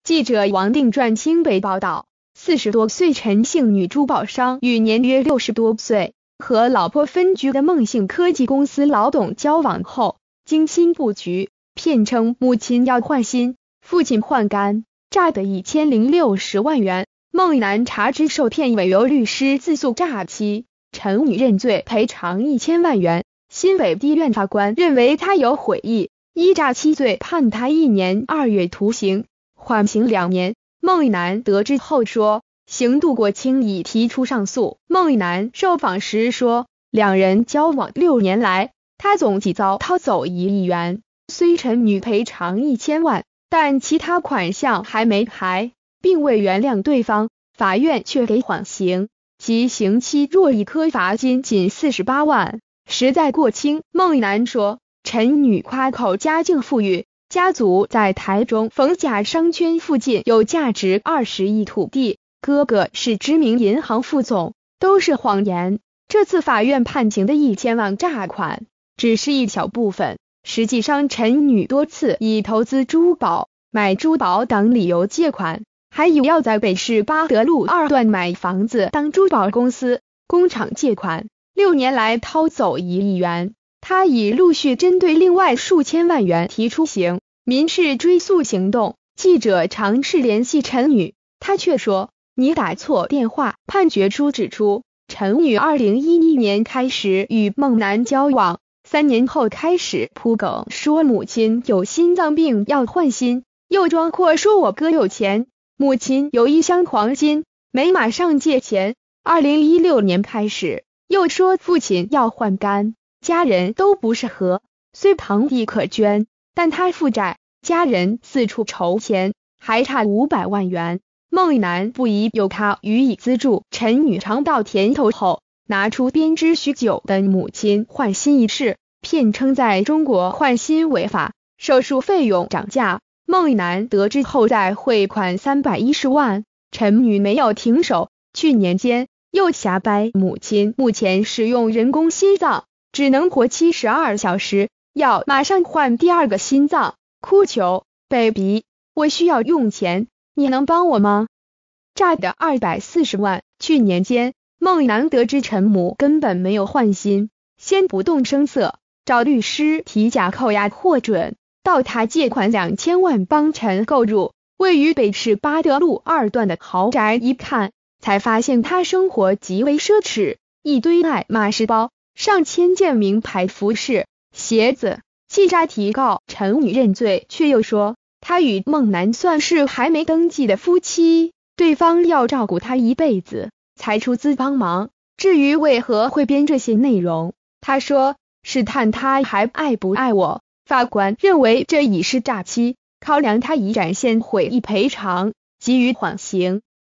记者王定传清北报道，40多岁陈姓女珠宝商与年约60多岁和老婆分居的孟姓科技公司老董交往后，精心布局，骗称母亲要换心，父亲换肝，诈得1060万元。孟男查知受骗，委由律师自诉诈欺，陈女认罪赔偿1000万元。新北地院法官认为他有悔意，依诈欺罪判他1年2月徒刑，缓刑2年。孟男得知后说，刑度过轻，已提出上诉。孟男受访时说，两人交往6年来，他总计遭掏走1亿元，虽陈女赔偿1000万，但其他款项还没还，并未原谅对方，法院却给缓刑，其刑期若一科罚金仅48万，实在过轻。孟男说，陈女夸口家境富裕，家族在台中逢甲商圈附近有价值20亿土地，哥哥是知名银行副总，都是谎言。这次法院判刑的1000万诈款只是一小部分，实际上陈女多次以投资珠宝、买珠宝等理由借款，还有要在北市八德路2段买房子当珠宝公司、工厂借款，6年来掏走1亿元。他已陆续针对另外数千万元提出刑民事追诉行动。记者尝试联系陈女，她却说你打错电话。判决书指出，陈女2011年开始与孟男交往，3年后开始铺梗说母亲有心脏病要换心，又装阔说我哥有钱，母亲有1箱黄金，没马上借钱。2016年开始又说父亲要换肝，家人都不是和，虽堂弟可捐，但他负债，家人四处筹钱，还差500万元。孟男不疑有他予以资助，陈女尝到甜头后，拿出编织许久的母亲换心一事，骗称在中国换心违法，手术费用涨价。孟男得知后再汇款310万，陈女没有停手，去年间又瞎掰母亲目前使用人工心脏，只能活72小时，要马上换第2个心脏，哭求 baby， 我需要用钱，你能帮我吗？诈的240万。去年间，孟男得知陈母根本没有换心，先不动声色，找律师提假扣押获准，到他借款2000万帮陈购入位于北市八德路2段的豪宅，一看才发现他生活极为奢侈，一堆爱马仕包，上千件名牌服饰、鞋子。记诈提告陈女认罪，却又说她与孟男算是还没登记的夫妻，对方要照顾她一辈子，才出资帮忙。至于为何会编这些内容，她说试探他还爱不爱我。法官认为这已是诈欺，考量他已展现悔意赔偿，给予缓刑。